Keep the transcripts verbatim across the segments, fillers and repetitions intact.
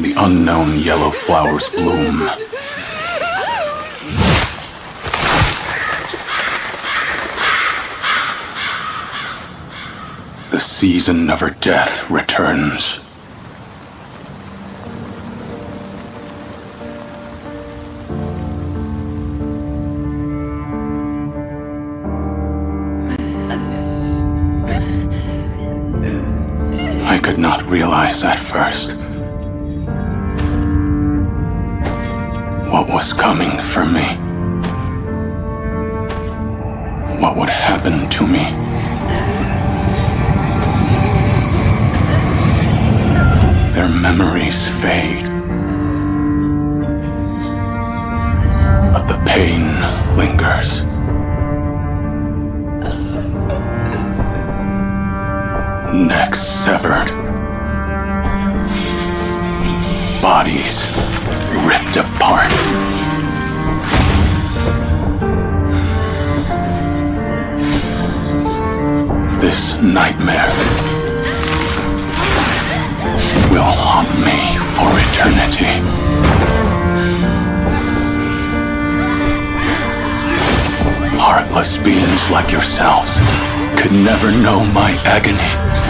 the unknown yellow flowers bloom. The season of her death returns. I could not realize at first what was coming for me, what would happen to me. Their memories fade, but the pain lingers. Necks severed, bodies ripped apart. This nightmare will haunt me for eternity. Heartless beings like yourselves could never know my agony,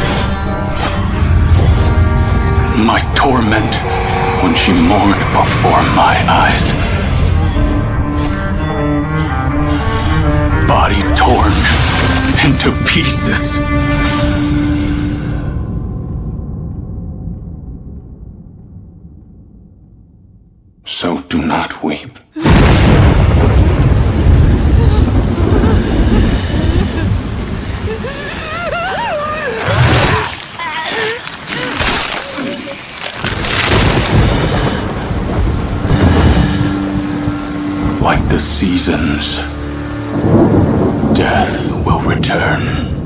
my torment when she mourned before my eyes. Body torn into pieces. So do not weep. Like the seasons, death will return.